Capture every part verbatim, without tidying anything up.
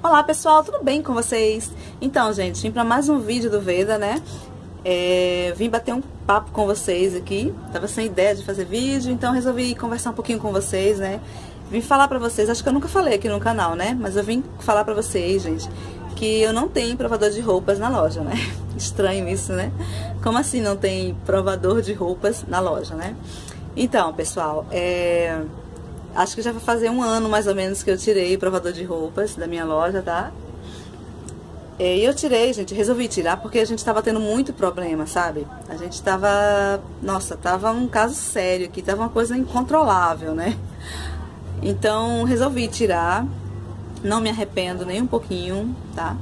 Olá pessoal, tudo bem com vocês? Então, gente, vim para mais um vídeo do Veda, né? É, vim bater um papo com vocês aqui. Tava sem ideia de fazer vídeo, então resolvi conversar um pouquinho com vocês, né? Vim falar pra vocês, acho que eu nunca falei aqui no canal, né? Mas eu vim falar pra vocês, gente, que eu não tenho provador de roupas na loja, né? Estranho isso, né? Como assim não tem provador de roupas na loja, né? Então, pessoal, é... acho que já vai fazer um ano mais ou menos que eu tirei o provador de roupas da minha loja, tá? E eu tirei, gente, resolvi tirar porque a gente tava tendo muito problema, sabe? A gente tava... Nossa, tava um caso sério aqui, tava uma coisa incontrolável, né? Então, resolvi tirar. Não me arrependo nem um pouquinho, tá?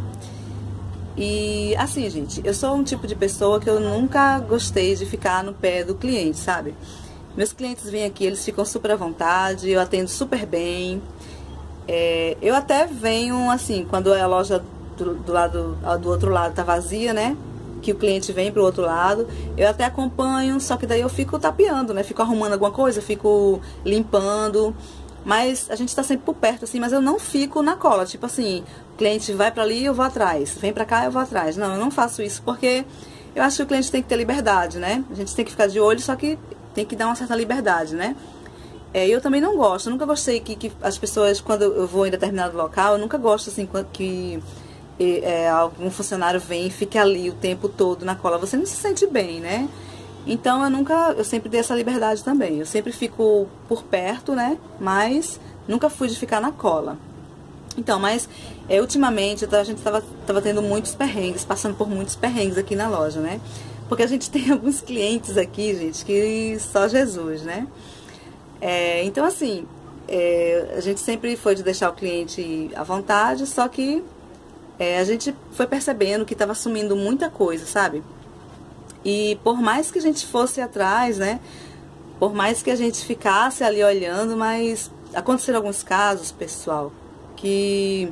E, assim, gente, eu sou um tipo de pessoa que eu nunca gostei de ficar no pé do cliente, sabe? Meus clientes vêm aqui, eles ficam super à vontade, eu atendo super bem. É, eu até venho, assim, quando a loja do, do, lado, do outro lado tá vazia, né? Que o cliente vem pro outro lado, eu até acompanho, só que daí eu fico tapeando, né? Fico arrumando alguma coisa, fico limpando. Mas a gente tá sempre por perto, assim, mas eu não fico na cola. Tipo assim, o cliente vai pra ali, eu vou atrás. Vem pra cá, eu vou atrás. Não, eu não faço isso porque eu acho que o cliente tem que ter liberdade, né? A gente tem que ficar de olho, só que tem que dar uma certa liberdade, né? É, eu também não gosto, eu nunca gostei que, que as pessoas, quando eu vou em determinado local, eu nunca gosto, assim, que é, algum funcionário vem e fique ali o tempo todo na cola. Você não se sente bem, né? Então, eu nunca, eu sempre dei essa liberdade também. Eu sempre fico por perto, né? Mas nunca fui de ficar na cola. Então, mas é, ultimamente a gente tava, tava tendo muitos perrengues, passando por muitos perrengues aqui na loja, né? Porque a gente tem alguns clientes aqui, gente, que só Jesus, né? É, então, assim, é, a gente sempre foi de deixar o cliente à vontade, só que é, a gente foi percebendo que estava sumindo muita coisa, sabe? E por mais que a gente fosse atrás, né? Por mais que a gente ficasse ali olhando, mas aconteceram alguns casos, pessoal, que...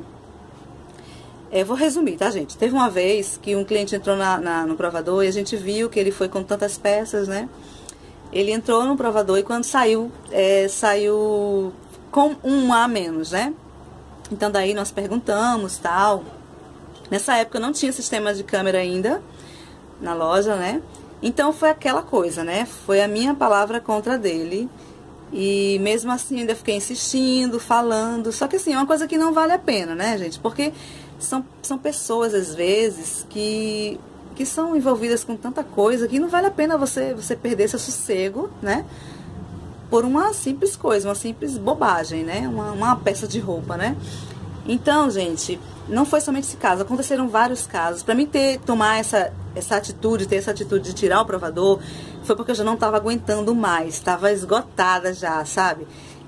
É, vou resumir, tá, gente? Teve uma vez que um cliente entrou na, na, no provador e a gente viu que ele foi com tantas peças, né? Ele entrou no provador e quando saiu, é, saiu com um a menos, né? Então daí nós perguntamos, tal. Nessa época não tinha sistema de câmera ainda na loja, né? Então foi aquela coisa, né? Foi a minha palavra contra a dele. E mesmo assim ainda fiquei insistindo, falando. Só que assim, é uma coisa que não vale a pena, né, gente? Porque são, são pessoas, às vezes, que, que são envolvidas com tanta coisa que não vale a pena você, você perder seu sossego, né? Por uma simples coisa, uma simples bobagem, né? Uma, uma peça de roupa, né? Então, gente, não foi somente esse caso, aconteceram vários casos. Pra mim ter, tomar essa, essa atitude, ter essa atitude de tirar o provador, foi porque eu já não tava aguentando mais, tava esgotada já, sabe?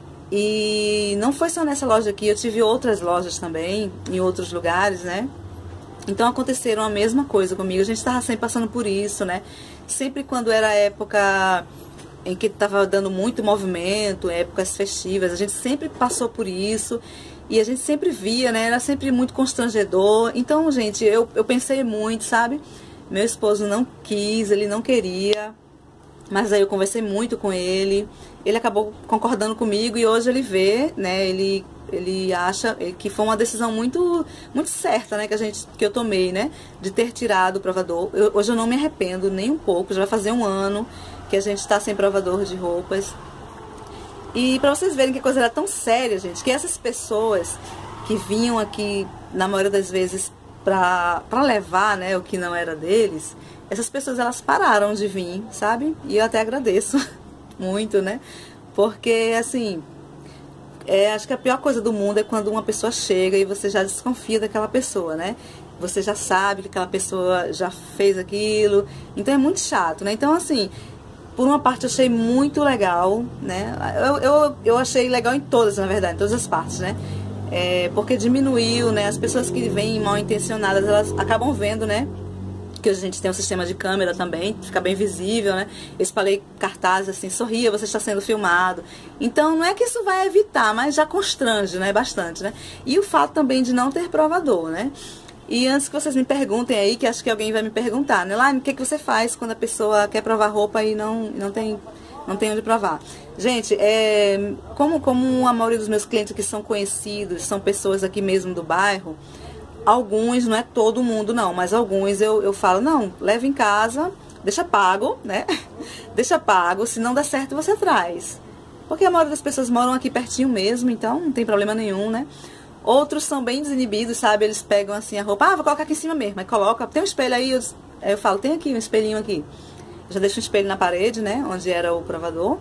E não foi só nessa loja aqui, eu tive outras lojas também, em outros lugares, né? Então aconteceram a mesma coisa comigo, a gente tava sempre passando por isso, né? Sempre quando era época em que tava dando muito movimento, épocas festivas, a gente sempre passou por isso. E a gente sempre via, né? Era sempre muito constrangedor. Então, gente, eu, eu pensei muito, sabe? Meu esposo não quis, ele não queria. Mas aí eu conversei muito com ele. Ele acabou concordando comigo e hoje ele vê, né? Ele, ele acha que foi uma decisão muito, muito certa, né? Que, a gente, que eu tomei, né? De ter tirado o provador. Eu, hoje eu não me arrependo nem um pouco. Já vai fazer um ano que a gente está sem provador de roupas. E pra vocês verem que a coisa era tão séria, gente, que essas pessoas que vinham aqui, na maioria das vezes, pra, pra levar, né, o que não era deles, essas pessoas, elas pararam de vir, sabe? E eu até agradeço muito, né? Porque, assim, é, acho que a pior coisa do mundo é quando uma pessoa chega e você já desconfia daquela pessoa, né? Você já sabe que aquela pessoa já fez aquilo, então é muito chato, né? Então, assim... Por uma parte eu achei muito legal, né? Eu, eu, eu achei legal em todas, na verdade, em todas as partes, né? É, porque diminuiu, né? As pessoas que vêm mal intencionadas, elas acabam vendo, né? Que a gente tem um sistema de câmera também, fica bem visível, né? Eu espalhei cartazes assim, sorria, você está sendo filmado. Então não é que isso vai evitar, mas já constrange, né? Bastante, né? E o fato também de não ter provador, né? E antes que vocês me perguntem aí, que acho que alguém vai me perguntar, né? Lá, o que, que você faz quando a pessoa quer provar roupa e não, não tem não tem onde provar. Gente, é, como, como a maioria dos meus clientes aqui são conhecidos, são pessoas aqui mesmo do bairro, alguns, não é todo mundo não, mas alguns eu, eu falo, não, leva em casa, deixa pago, né? Deixa pago, se não der certo você traz. Porque a maioria das pessoas moram aqui pertinho mesmo, então não tem problema nenhum, né? Outros são bem desinibidos, sabe? Eles pegam assim a roupa, ah, vou colocar aqui em cima mesmo. Aí coloca, tem um espelho aí, eu, aí eu falo, tem aqui um espelhinho aqui. Eu já deixo um espelho na parede, né? Onde era o provador.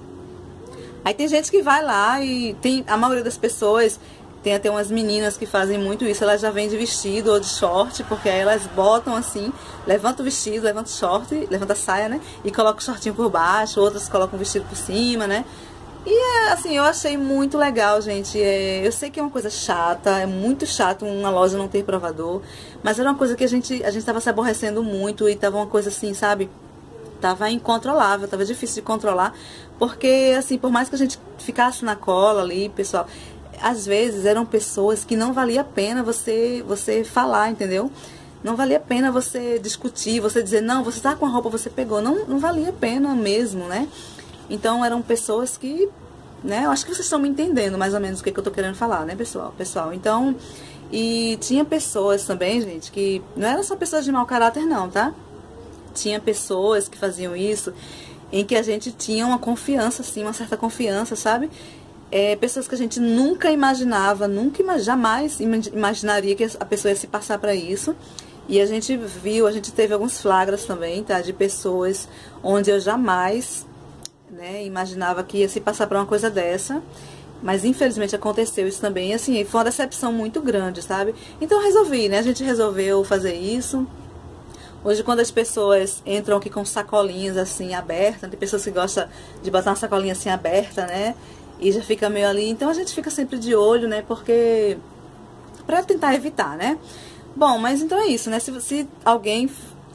Aí tem gente que vai lá e tem, a maioria das pessoas, tem até umas meninas que fazem muito isso, elas já vêm de vestido ou de short, porque aí elas botam assim, levanta o vestido, levanta o short, levanta a saia, né? E coloca o shortinho por baixo, outras colocam o vestido por cima, né? E, assim, eu achei muito legal, gente. É, eu sei que é uma coisa chata, é muito chato uma loja não ter provador, mas era uma coisa que a gente a gente tava se aborrecendo muito e tava uma coisa assim, sabe? Tava incontrolável, tava difícil de controlar, porque, assim, por mais que a gente ficasse na cola ali, pessoal, às vezes eram pessoas que não valia a pena você, você falar, entendeu? Não valia a pena você discutir, você dizer, não, você tá com a roupa, você pegou. Não, não valia a pena mesmo, né? Então, eram pessoas que, né, eu acho que vocês estão me entendendo mais ou menos o que, que eu tô querendo falar, né, pessoal? Pessoal, então, e tinha pessoas também, gente, que não eram só pessoas de mau caráter, não, tá? Tinha pessoas que faziam isso, em que a gente tinha uma confiança, assim, uma certa confiança, sabe? É, pessoas que a gente nunca imaginava, nunca, jamais imaginaria que a pessoa ia se passar para isso. E a gente viu, a gente teve alguns flagras também, tá? De pessoas onde eu jamais... né, imaginava que ia se passar por uma coisa dessa, mas infelizmente aconteceu isso também, e assim, foi uma decepção muito grande, sabe? Então eu resolvi, né, a gente resolveu fazer isso. Hoje, quando as pessoas entram aqui com sacolinhas assim, abertas, tem pessoas que gostam de botar uma sacolinha assim aberta, né, e já fica meio ali, então a gente fica sempre de olho, né, porque... pra tentar evitar, né? Bom, mas então é isso, né, se, se alguém...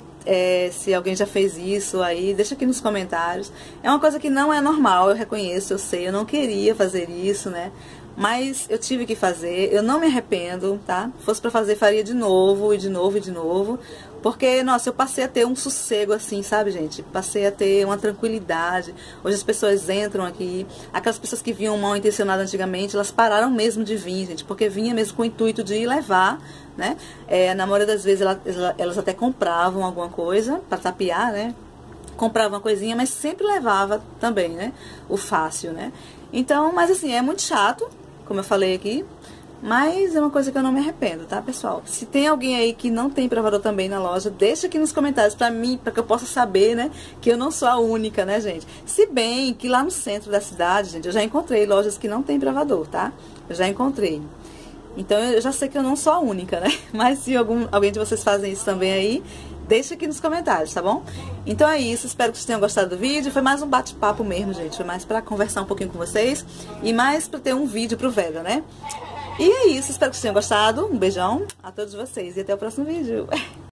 É, se alguém já fez isso aí, deixa aqui nos comentários. É uma coisa que não é normal, eu reconheço, eu sei, eu não queria fazer isso, né? Mas eu tive que fazer, eu não me arrependo, tá? Se fosse pra fazer, faria de novo, e de novo, e de novo. Porque, nossa, eu passei a ter um sossego assim, sabe, gente? Passei a ter uma tranquilidade. Hoje as pessoas entram aqui, aquelas pessoas que vinham mal intencionadas antigamente, elas pararam mesmo de vir, gente, porque vinha mesmo com o intuito de levar, né? É, na maioria das vezes elas, elas até compravam alguma coisa para tapear, né? Comprava uma coisinha, mas sempre levava também, né? O fácil, né? Então, mas assim, é muito chato, como eu falei aqui, mas é uma coisa que eu não me arrependo, tá, pessoal? Se tem alguém aí que não tem provador também na loja, deixa aqui nos comentários pra mim, pra que eu possa saber, né, que eu não sou a única, né, gente? Se bem que lá no centro da cidade, gente, eu já encontrei lojas que não tem provador, tá? Eu já encontrei. Então, eu já sei que eu não sou a única, né? Mas se algum, alguém de vocês fazem isso também aí, deixa aqui nos comentários, tá bom? Então é isso, espero que vocês tenham gostado do vídeo. Foi mais um bate-papo mesmo, gente. Foi mais pra conversar um pouquinho com vocês e mais pra ter um vídeo pro Veda, né? E é isso, espero que vocês tenham gostado. Um beijão a todos vocês e até o próximo vídeo.